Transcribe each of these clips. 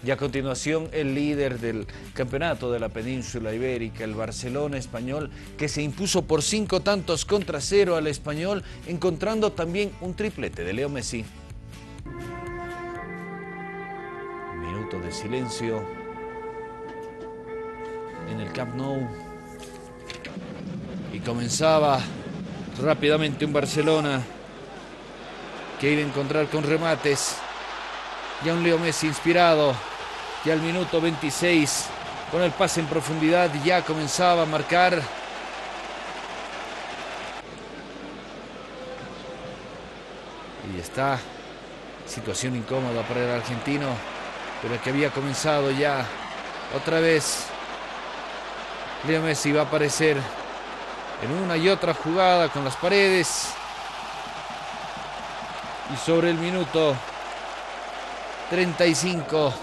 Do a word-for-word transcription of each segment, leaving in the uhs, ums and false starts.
Y a continuación el líder del campeonato de la península ibérica, el Barcelona español, que se impuso por cinco tantos contra cero al Español, encontrando también un triplete de Leo Messi. Minuto de silencio en el Camp Nou. Y comenzaba rápidamente un Barcelona que iba a encontrar con remates. Ya un Leo Messi inspirado. Ya al minuto veintiséis, con el pase en profundidad, ya comenzaba a marcar. Y está situación incómoda para el argentino, pero que había comenzado ya otra vez. Leo Messi va a aparecer en una y otra jugada con las paredes. Y sobre el minuto treinta y cinco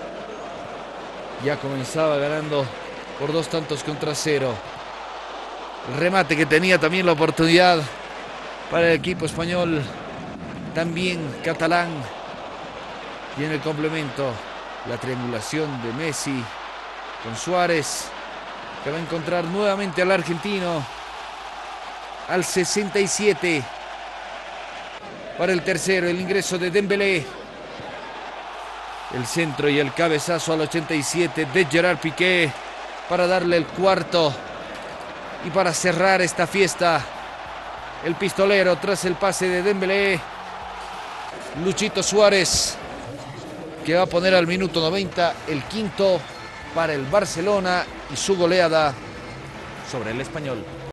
ya comenzaba ganando por dos tantos contra cero. El remate que tenía también la oportunidad para el equipo español, también catalán. Y en el complemento, la triangulación de Messi con Suárez, que va a encontrar nuevamente al argentino al sesenta y siete. Para el tercero, el ingreso de Dembélé. El centro y el cabezazo al ochenta y siete de Gerard Piqué para darle el cuarto y para cerrar esta fiesta. El pistolero tras el pase de Dembélé. Luchito Suárez, que va a poner al minuto noventa el quinto para el Barcelona y su goleada sobre el Español.